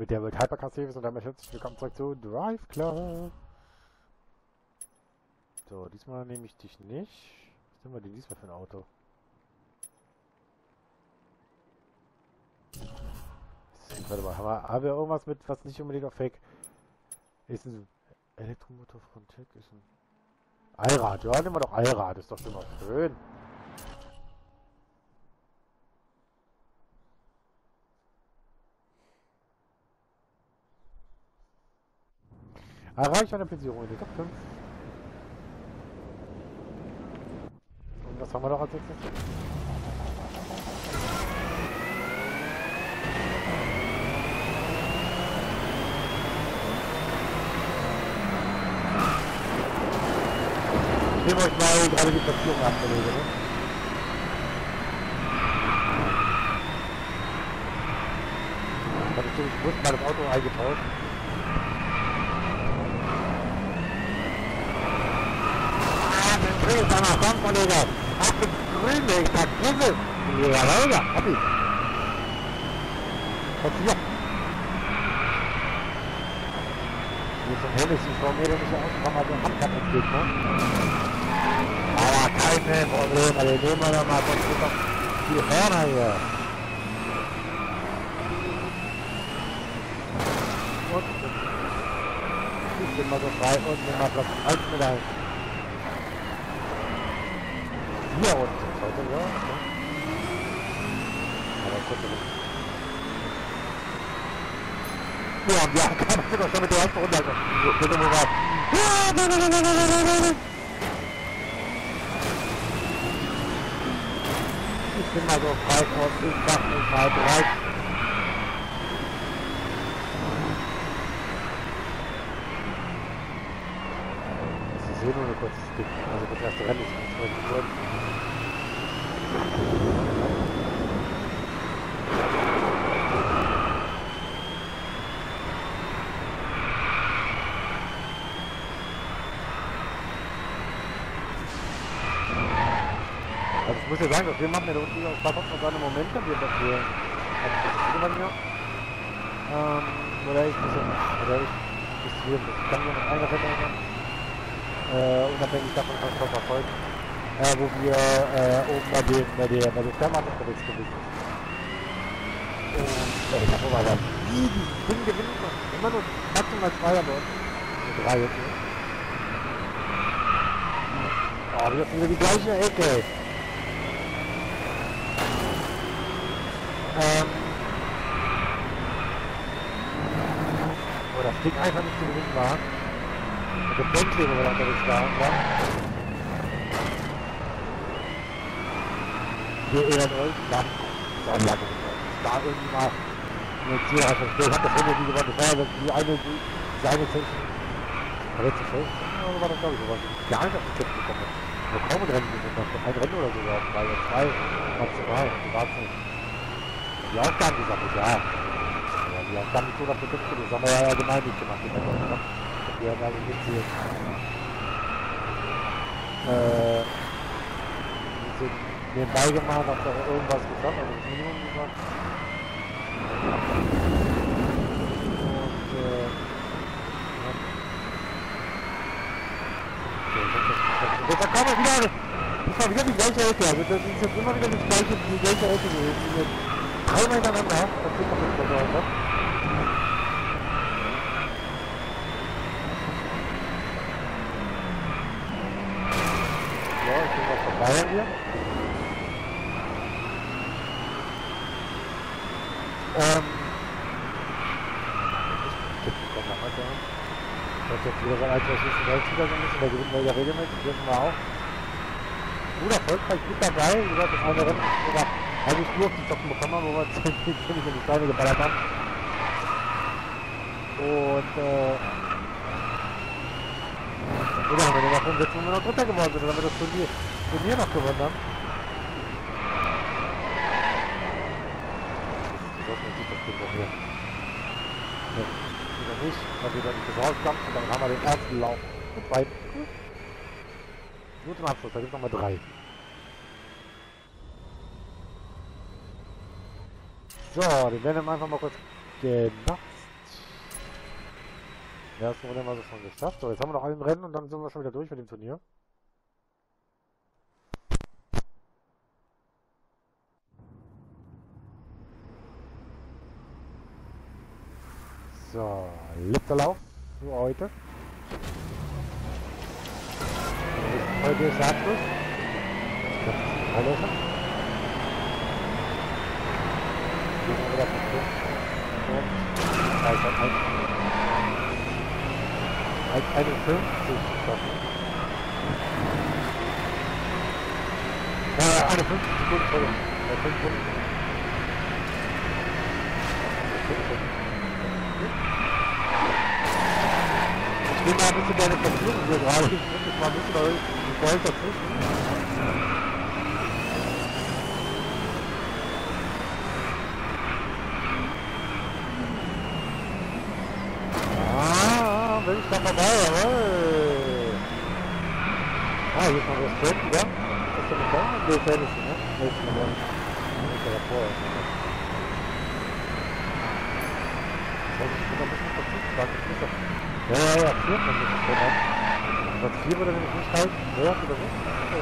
mit der World Hypercar Series und damit herzlich willkommen zurück zu Drive Club. So, diesmal nehme ich dich nicht. Was nehmen wir denn diesmal für ein Auto? Warte mal, haben wir irgendwas mit, was nicht unbedingt auf Fake ist? Ein Elektromotor Frontec, ist ein Allrad. Ja, nehmen wir doch Allrad, ist doch schon mal schön. Erreicht eine Platzierung in den Top 5. Und was haben wir noch als nächstes? Ich nehme euch mal gerade die Platzierung ab, Kollege, ne? Ich habe natürlich bewusst mal das Auto eingetauscht. Ist einer Komm, Kollege! Auf den Grün, ich sag, Grüße! Ja, Leute, hab ich! Komm hier! Wie zum Himmel ist die Frau mir nicht ausgekommen, also Handkapp entgeht, ne? Aber keine Probleme, den nehmen wir doch mal von die Hörner hier! Und ich bin mal so frei und nimm mal Platz 1 mit ein. Hier unten sind heute, ja. Aber kurz nicht. Ja, kann man doch schon mit der ersten Runde. Bitte mal rein. Ich bin mal so frei und ich mach mich mal bereit. Das ist eh nur eine kurze Stick. Also das erste Rennen ist nicht so gut. Also ich muss ja sagen, dass wir machen ja da unten aus Bad Hoffmann seine Momente, wir haben das hier oder ich ein bisschen, ich kann nur noch einer Rennen unabhängig davon kann ich verfolgen, wo wir oben bei der Firma unterwegs gewesen sind. Und ich habe aber dann dieses Ding gewinnen können. Immer nur maximal 2 bei uns. 3 jetzt. Oh, wir haben wieder die gleiche Ecke. Wo das Ding einfach nicht zu gewinnen war. Mit dem Bentley, wo wir da unterwegs waren, ja. Wir ehren euch, ja. So lange. Da irgendwie mal eine Zielreise. Ich hab das Rennen nie gewonnen. Das war ja die eine zwischen. Aber jetzt zu war das, glaube ich, sowas. Gar nicht auf den Tipp gekommen. Wir kaum ein Rennen gewonnen. Ein Rennen oder so gehabt. 3 oder 2 maximal. Die war's nicht. Die Aufgaben gesammelt, ja. Ja, die Aufgaben nicht so auf den Tipp gekommen. Das haben wir ja allgemein nicht gemacht. Die haben wir gemacht. Wir haben also mitziehen. Nebenbei gemacht, hab da irgendwas gesagt, also das Minimum gesagt. Und jetzt kam wieder, das war wieder die gleiche Ecke, also das ist jetzt immer wieder die gleiche Ecke gewesen. Dreimal hintereinander, das ist noch nicht so. Ja, ich bin noch vorbei hier. Das ist jetzt wieder so ein alter Weltsieger so ein bisschen, der gewinnt ja regelmäßig, dürfen wir auch. Gut erfolgreich, gut dabei, wie gesagt, das eine Rennen sogar eigentlich nur auf die Socken bekommen haben, wo wir ziemlich in die Steine geballert haben. Und oder haben wir den noch umsetzen, wo wir noch Dritter geworden sind, damit wir das Turnier noch gewonnen haben. Man sieht das Ding doch hier. Ne, wieder nicht, weil wir dann nicht rauskommen und dann haben wir den ersten Lauf. Und zweiten. Nur zum Abschluss, da gibt es nochmal 3. So, den werden wir einfach mal kurz genutzt. Erste Runde haben wir schon geschafft. So, jetzt haben wir noch ein Rennen und dann sind wir schon wieder durch mit dem Turnier. So, letzter Lauf für heute. Heute ist der Abschluss. Das ist die Freilöcher. Gehen wir wieder vom Kurs. Und da ist dann 51 schaffen. Ja, 51 Sekunden, Entschuldigung. 5 Sekunden. Ich will mal ein bisschen deine Platzierung hier gerade. Ich muss jetzt mal ein bisschen Gold dazwischen. Ah, bin ich da vorbei, jawohl. Ah, hier ist noch das Feld wieder. Ist das denn da? Nee, das ist ne? Nee, ist noch nicht. Das ist ja davor. Ich bin noch ein bisschen verzüglich. Ja, 4 von mir ist das. Was 4 würde nämlich nicht halten. Mehr oder so?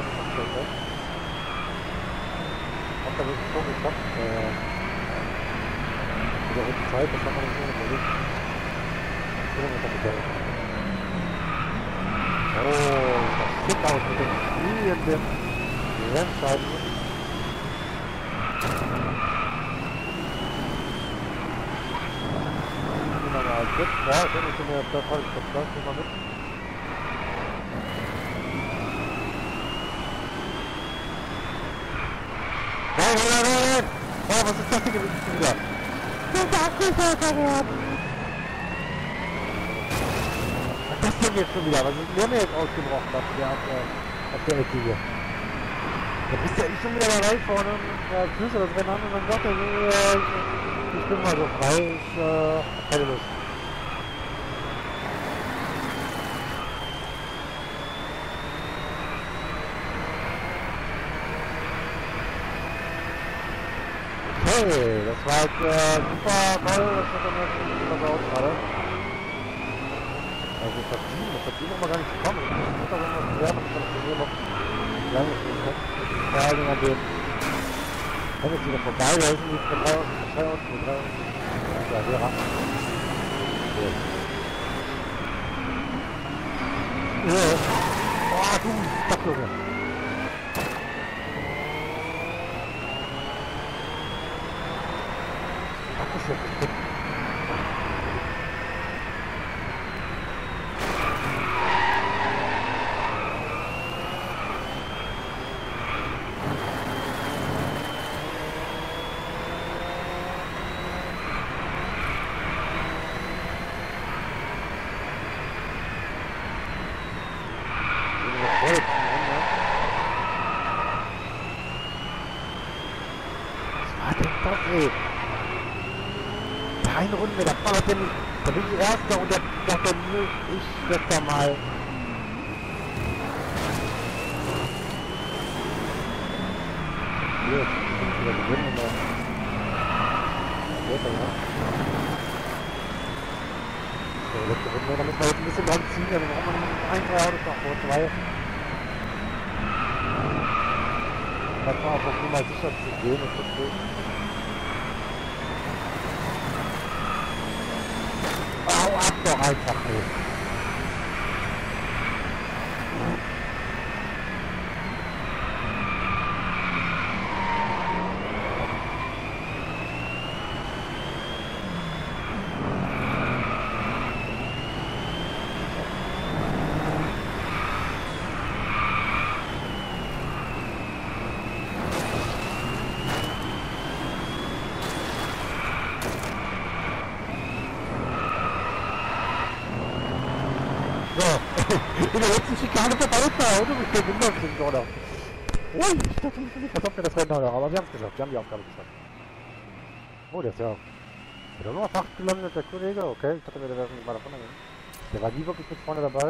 Hat da wirklich schon geklappt. Mit der roten Zeit, das hat man nicht mehr überlegt. Ich bin mit der Modell. Oh, das sieht aus mit den fliegenden Rennscheiben. Ja, ich hätte nicht mehr das habe ich verstanden, mal mit. Hey! Oh, was ist das hier gewesen wieder? Der Akku ist verwehrt! Was ist das denn jetzt schon wieder? Was ist der mir jetzt ausgebrochen auf der Ecke hier? Da bist du ja schon wieder dabei vorne und führst du das Rennen an und dann sagt er so, ich bin mal so frei, ich hab keine Lust. Okay, das war jetzt super toll, das hat dann jetzt so aus gerade. Also das Team noch mal gar nicht gekommen. Ich muss da noch was lernen, dass ich das noch lange spielen kann. Vor allem an dem wenn jetzt wieder vorbei, da ist die 3 unten. Ja, hier ran. Oh, du, stopp, Junge. Das ist jetzt gut. Eine Runde, da ballert der nicht. Da bin ich Erster und der sagt dann, ich werde da mal. Hier, ich bin wieder gewinnen und dann. So, letzte Runde, da müssen wir jetzt ein bisschen dran ziehen, dann braucht man 1, 3 Autos noch vor 2. Das war auch auf Nummer sicher zu gehen, ist das gut. Doch einfach nicht. In der letzten Schikane vorbei ist der Auto mit der Windows oder? Ui, ich dachte nicht, als ob wir das Rennen haben, aber wir haben es geschafft, wir haben die Aufgabe geschafft. Oh, der ist ja wieder nur auf 8 gelandet, der Kollege, okay, ich dachte, wir wären nicht mal davon gegangen. Der war nie wirklich mit vorne dabei.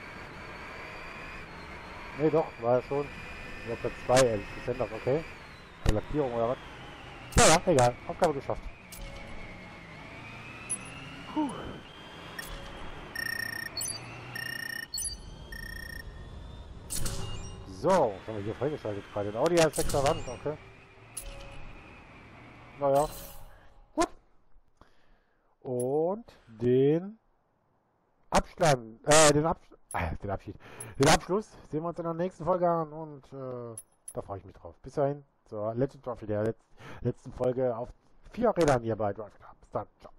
Ne, doch, war er schon. Ich auf Platz 2, ehrlich gesagt, okay. Der Lackierung oder was? Ja, egal, Aufgabe geschafft. Puh. So, was haben wir hier freigeschaltet gerade? Der Audi A6er Wand, okay. Naja. Gut. Und den Abstand, den Abschied. Den Abschluss sehen wir uns in der nächsten Folge an und da freue ich mich drauf. Bis dahin, zur Legend Trophy, der letzten Folge auf 4 Rädern hier bei Drive Club. Bis dann, ciao.